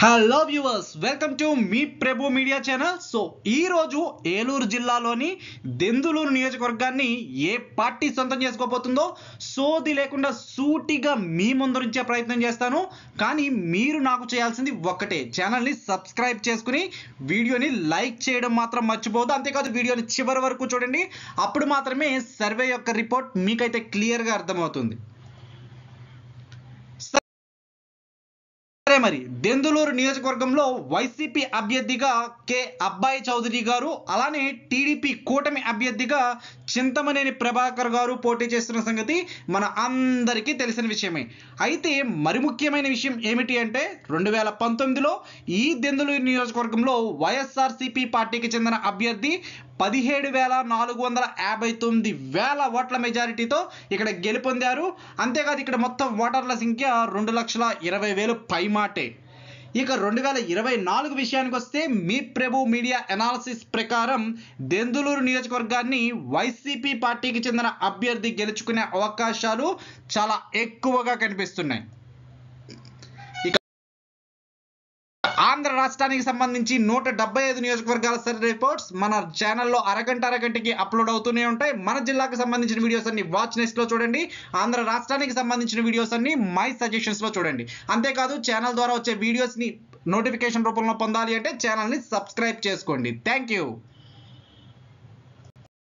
Hello viewers, welcome to మీ Prabhu media channel. So ఈ రోజు ఏలూరు జిల్లాలోని దెందులూరు నియోజకవర్గాన్ని ఏ పార్టీ సొంతం చేసుకోబోతుందో సోది లేకుండా సూటిగా మీ ముందరించే ప్రయత్నం చేస్తాను. కానీ మీరు నాకు చేయాల్సింది ఒక్కటే, ఛానల్ని సబ్స్క్రైబ్ చేసుకుని వీడియోని లైక్ చేయడం మాత్రం మర్చిపోవద్దు. అంతేకాదు వీడియోని చివరి వరకు చూడండి, అప్పుడు మాత్రమే సర్వే యొక్క రిపోర్ట్ మీకైతే క్లియర్గా అర్థమవుతుంది. మరి దెందులూరు నియోజకవర్గంలో వైసీపీ అభ్యర్థిగా కె అబ్బాయి చౌదరి గారు, అలానే టీడీపీ కూటమి అభ్యర్థిగా చింతమనేని ప్రభాకర్ గారు పోటీ చేస్తున్న సంగతి మన అందరికీ తెలిసిన విషయమే. అయితే మరి ముఖ్యమైన విషయం ఏమిటి అంటే 2019లో ఈ దెందులూరు నియోజకవర్గంలో వైఎస్ఆర్సీపీ పార్టీకి చెందిన అభ్యర్థి 17,459,000 ఓట్ల మెజారిటీతో ఇక్కడ గెలుపొందారు. అంతేకాదు ఇక్కడ మొత్తం ఓటర్ల సంఖ్య 2,20,000 పైమాటే. ఇక 2024 విషయానికి వస్తే మీ ప్రభు మీడియా అనాలిసిస్ ప్రకారం దెందులూరు నియోజకవర్గాన్ని వైసీపీ పార్టీకి చెందిన అభ్యర్థి గెలుచుకునే అవకాశాలు చాలా ఎక్కువగా కనిపిస్తున్నాయి. ఆంధ్ర రాష్ట్రానికి సంబంధించి 175 నియోజకవర్గాల సర్వే రిపోర్ట్స్ మన ఛానల్లో అరగంటకి అప్లోడ్ అవుతూనే ఉంటాయి. మన జిల్లాకు సంబంధించిన వీడియోస్ అన్ని వాచ్ నెస్ట్లో చూడండి, ఆంధ్ర రాష్ట్రానికి సంబంధించిన వీడియోస్ అన్ని మై సజెషన్స్లో చూడండి. అంతేకాదు ఛానల్ ద్వారా వచ్చే వీడియోస్ని నోటిఫికేషన్ రూపంలో పొందాలి అంటే ఛానల్ని సబ్స్క్రైబ్ చేసుకోండి. Thank you.